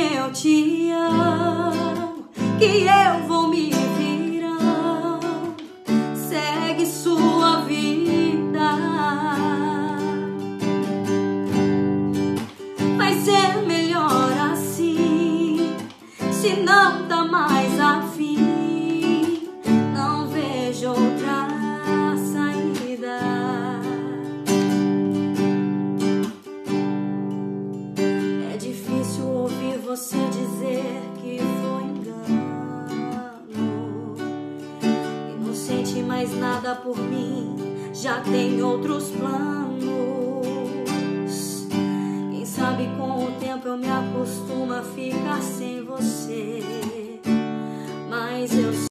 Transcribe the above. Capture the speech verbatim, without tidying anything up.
eu te amo, que eu vou me virar. Segue sua vida, vai ser melhor assim. Se não tá mais afim, não vejo outra saída. É difícil ouvir você dizer que foi engano e não sente mais nada por mim, já tem outros planos. Quem sabe com o tempo eu me acostumo a ficar sem você, mas eu